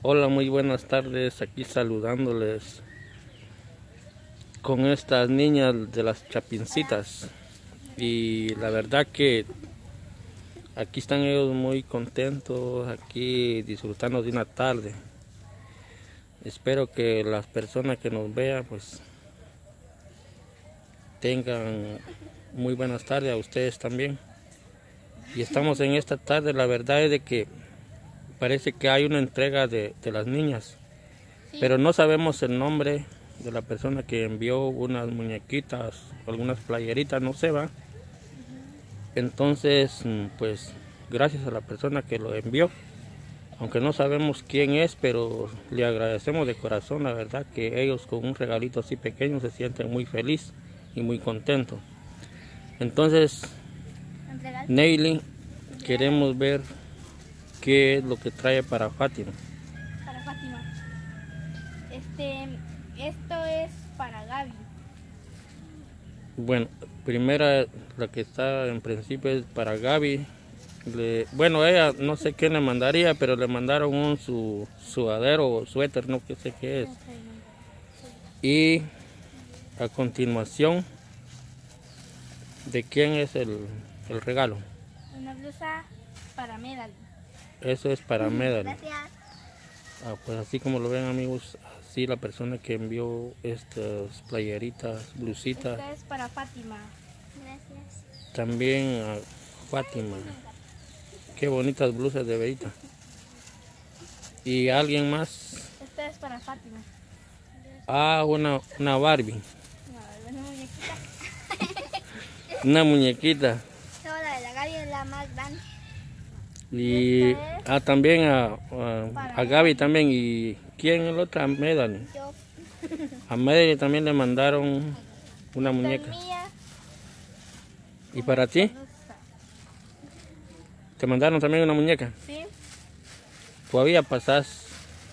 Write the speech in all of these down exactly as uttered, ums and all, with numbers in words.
Hola, muy buenas tardes, aquí saludándoles con estas niñas de las Chapincitas. Y la verdad que aquí están ellos muy contentos, aquí disfrutando de una tarde. Espero que las personas que nos vean pues tengan muy buenas tardes, a ustedes también. Y estamos en esta tarde, la verdad es de que parece que hay una entrega de, de las niñas, sí, pero no sabemos el nombre de la persona que envió unas muñequitas, algunas playeritas, no se va. Entonces, pues gracias a la persona que lo envió, aunque no sabemos quién es, pero le agradecemos de corazón, la verdad que ellos con un regalito así pequeño se sienten muy felices y muy contentos. Entonces, Neily, queremos ver qué es lo que trae para Fátima. Para Fátima. Este, esto es para Gaby. Bueno, primera, la que está en principio es para Gaby. Le, bueno, ella no sé qué le mandaría, pero le mandaron un su sudadero o suéter, no sé qué es. Y a continuación, ¿de quién es el, el regalo? Una blusa para Medal. Eso es para Medal. Gracias. Ah, pues así como lo ven, amigos, así la persona que envió estas playeritas, blusitas. Esta es para Fátima. Gracias. También a Fátima. Qué bonitas blusas de verita. ¿Y alguien más? Esta es para Fátima. Ah, una, una Barbie. No, una muñequita. Una muñequita. No, la de la Gaby es la más grande. Y ah, también a, a, a Gaby también. ¿Y quién es el otro? A Medal. Yo. A Medal también le mandaron una muñeca. Esta es mía. ¿Y para ti? ¿Te mandaron también una muñeca? Sí. Todavía pasás.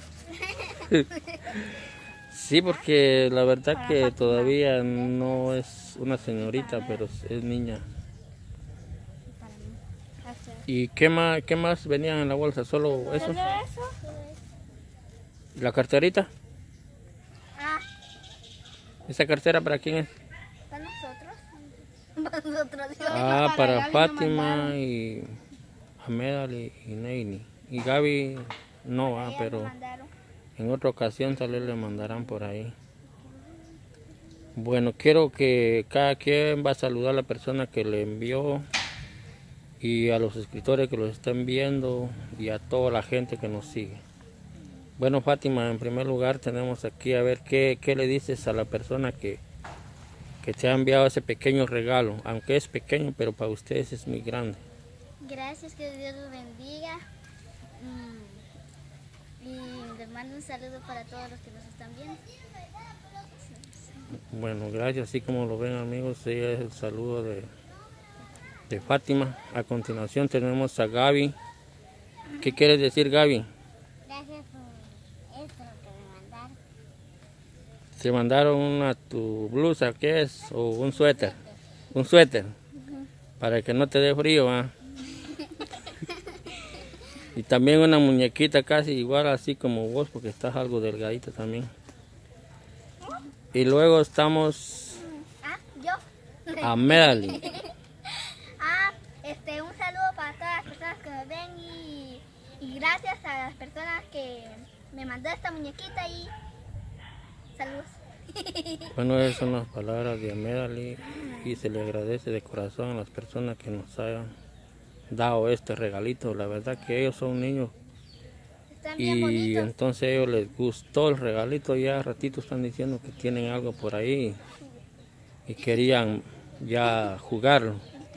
Sí, porque la verdad para que Fátima. todavía no es una señorita, pero es niña. Para mí. Gracias. ¿Y qué más, qué más venían en la bolsa? ¿Solo eso? ¿Solo eso? ¿La carterita? Ah, ¿Esa cartera para quién es? ¿para nosotros? Para nosotros. Ah, para Gaby Fátima y a Medal y, y Neily. Y Gaby no va, ah, pero en otra ocasión tal vez le mandarán por ahí. Bueno, quiero que cada quien va a saludar a la persona que le envió y a los escritores que los están viendo y a toda la gente que nos sigue. Bueno, Fátima, en primer lugar tenemos aquí a ver qué, qué le dices a la persona que, que te ha enviado ese pequeño regalo, aunque es pequeño, pero para ustedes es muy grande. Gracias, que Dios los bendiga. Mm. Y les mando un saludo para todos los que nos están viendo. Bueno, gracias, así como lo ven, amigos, ese es el saludo de, de Fátima. A continuación tenemos a Gaby. ¿Qué quieres decir, Gaby? Gracias por esto que me mandaron. Se mandaron una tu blusa, ¿qué es? O un suéter. Un suéter. Uh-huh. Para que no te dé frío, ¿ah? Y también una muñequita casi igual así como vos, porque estás algo delgadita también. Y luego estamos ¿Ah? ¿Yo? a Medal. Ah, este, un saludo para todas las personas que nos ven y, y gracias a las personas que me mandó esta muñequita y saludos. Bueno, esas son las palabras de Medal y, y se le agradece de corazón a las personas que nos hayan dado este regalito. La verdad que ellos son niños y bonitos. Entonces a ellos les gustó el regalito. Ya ratito están diciendo que tienen algo por ahí y querían ya jugarlo.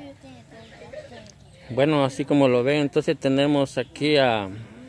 Bueno, así como lo ven, entonces tenemos aquí a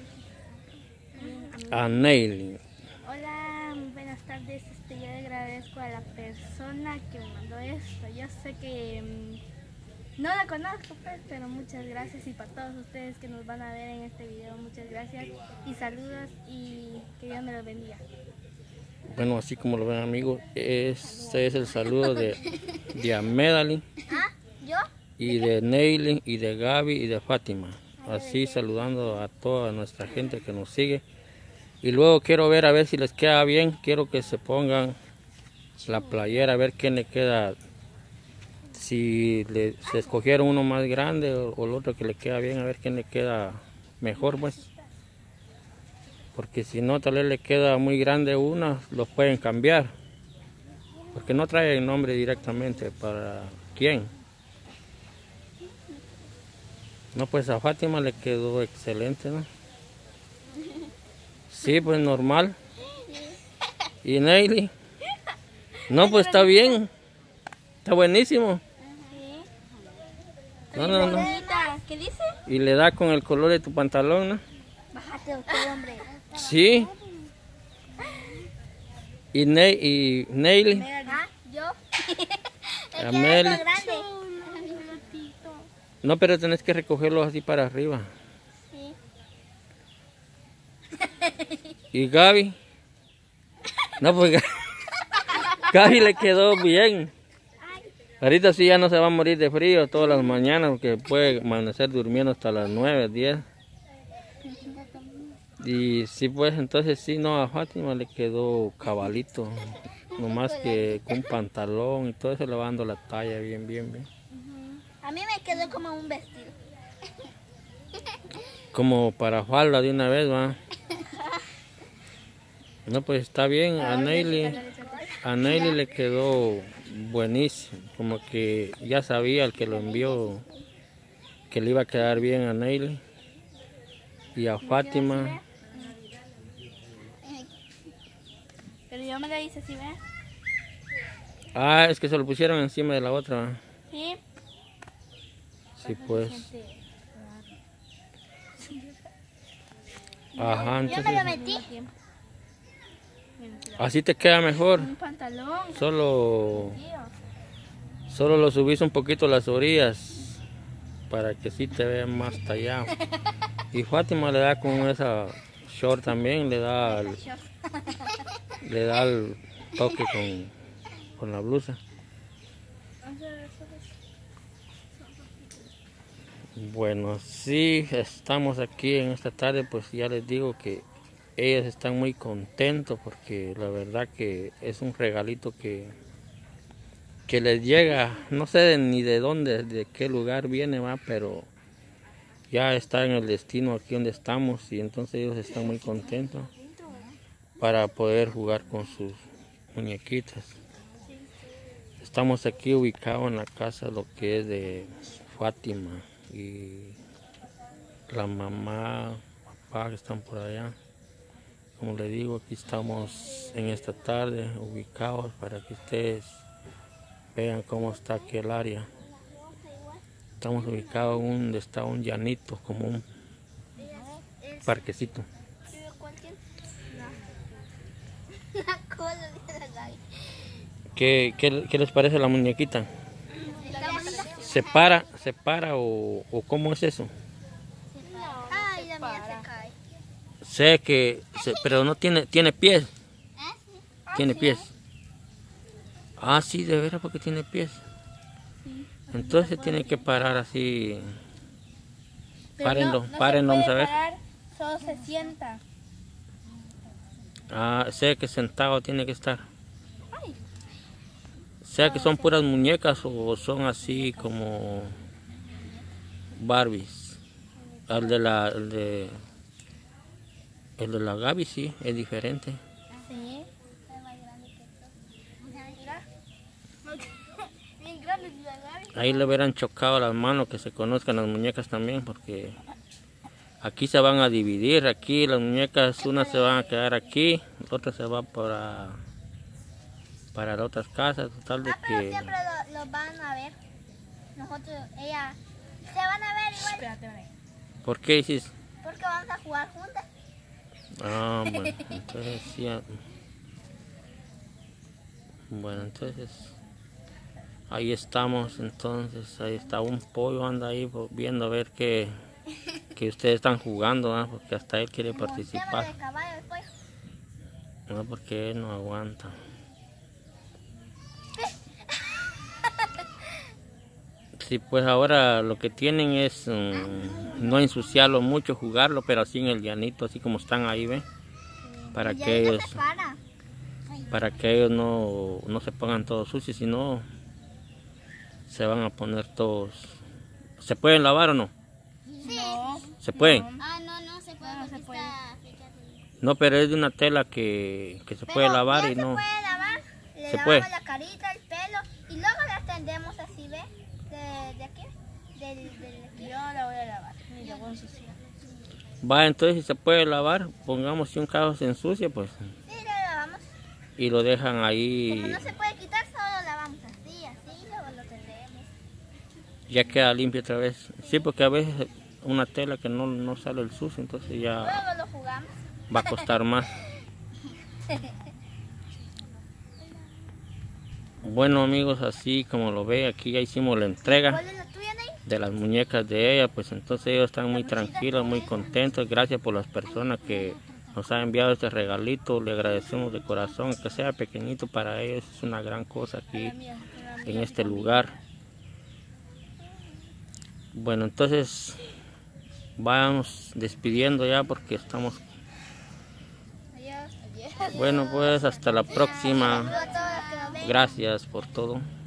a Neily. Hola, buenas tardes. Este, yo le agradezco a la persona que me mandó esto. Yo sé que mmm, no la conozco, pues, pero muchas gracias. Y para todos ustedes que nos van a ver en este video, muchas gracias y saludos y que Dios me los bendiga. Bueno, así como lo ven, amigos, este es el saludo de, de Medal. ¿Ah? ¿Yo? Y de Neily, y de Gaby, y de Fátima. Así saludando a toda nuestra gente que nos sigue. Y luego quiero ver a ver si les queda bien. Quiero que se pongan la playera, a ver quién le queda. Si le, se escogieron uno más grande o, o el otro que le queda bien, a ver quién le queda mejor, pues. Porque si no, tal vez le queda muy grande una, lo pueden cambiar. Porque no trae el nombre directamente para quién. No, pues a Fátima le quedó excelente, ¿no? Sí, pues normal. ¿Y Neily? No, pues está bien. Está buenísimo. No, no, no. ¿Qué dice? Y le da con el color de tu pantalón, ¿no? Bájate, usted, hombre. Sí. Y, ne y Neily. ¿Ah? ¿Yo? A Meli. No, pero tenés que recogerlo así para arriba. Sí. ¿Y Gaby? No, pues Gaby le quedó bien. Ahorita sí ya no se va a morir de frío todas las mañanas porque puede amanecer durmiendo hasta las nueve, diez. Y sí, pues entonces sí, no, a Fátima le quedó cabalito. Nomás que con pantalón y todo eso le va dando la talla bien, bien, bien. A mí me quedó como un vestido. Como para falda de una vez, va. No, pues está bien. A Neily, a Neily le quedó buenísimo. Como que ya sabía el que lo envió que le iba a quedar bien a Neily. Y a Fátima. Pero yo me la hice así, ¿ves? Ah, es que se lo pusieron encima de la otra, ¿va? Sí. Sí, pues. Ajá, Yo me entonces. lo metí. Así te queda mejor. Un pantalón. Solo, solo lo subís un poquito las orillas para que sí te vean más tallado. Y Fátima le da con esa short también, le da el, le da el toque con, con la blusa. Bueno, sí, estamos aquí en esta tarde, pues ya les digo que ellos están muy contentos porque la verdad que es un regalito que, que les llega, no sé de, ni de dónde, de qué lugar viene, va, pero ya está en el destino aquí donde estamos y entonces ellos están muy contentos para poder jugar con sus muñequitas. Estamos aquí ubicados en la casa, lo que es de Fátima y la mamá, papá que están por allá. Como les digo, aquí estamos en esta tarde ubicados para que ustedes vean cómo está aquí el área. Estamos ubicados en donde está un llanito, como un parquecito. ¿Qué, qué, qué les parece la muñequita? ¿Se para, se para o, o cómo es eso? Ay, la mía se cae. Sé que, se, pero no tiene, tiene pies. Tiene pies. Ah, sí, de veras porque tiene pies. Entonces tiene que parar así. Párenlo, no, no párenlo, vamos a ver. Parar, solo se sienta. Ah, sé que sentado tiene que estar. Sea que son puras muñecas o son así como Barbies. El de la, el de, el de la Gaby sí, es diferente. Sí, es más grande que esto. Bien grande la Gaby. Ahí le hubieran chocado las manos, que se conozcan las muñecas también, porque aquí se van a dividir. Aquí las muñecas, unas se van a quedar aquí, otras se van para, para las otras casas, total de Ah, pero que... siempre lo, lo van a ver. Nosotros, ella, se van a ver igual. Espérate, ¿Por qué dices? porque vamos a jugar juntas. Ah, bueno, entonces sí. Bueno, entonces ahí estamos, entonces ahí está un pollo, anda ahí viendo a ver qué que ustedes están jugando, ¿eh? Porque hasta él quiere participar. De caballo, el pollo. No, porque él no aguanta. Sí, pues ahora lo que tienen es um, no ensuciarlo mucho, jugarlo, pero así en el llanito, así como están ahí, ¿ven? para Y que ahí no ellos, se para. para que ellos no, no se pongan todos sucios, sino se van a poner todos. ¿Se pueden lavar o no? Sí. ¿Se pueden? Ah, no, no se puede porque está fechado. No, pero es de una tela que, que se puede lavar y no. Se puede lavar, le Se lavamos puede. la carita, el pelo y luego la tendemos así, ¿ve? De, de aquí, del, del aquí. Yo la voy a lavar y la voy a ensuciar. Va, entonces si se puede lavar, pongamos si un carro se ensucia, pues, Sí, la lavamos. y lo dejan ahí, Como no se puede quitar, solo lo lavamos así, así, y luego lo tendemos. ya queda limpio otra vez. Sí, porque a veces una tela que no, no sale el sucio, entonces ya Luego lo jugamos. va a costar más. Bueno amigos, así como lo ve, aquí ya hicimos la entrega ¿Cuál es la tuya, Ney? de las muñecas de ella, pues entonces ellos están muy tranquilos, muy contentos. Gracias por las personas que nos han enviado este regalito, le agradecemos de corazón, que sea pequeñito para ellos, es una gran cosa aquí en este lugar. Bueno, entonces vamos despidiendo ya porque estamos. Adiós. Bueno, pues hasta la próxima. Saludos a todos los que nos ven. Gracias por todo.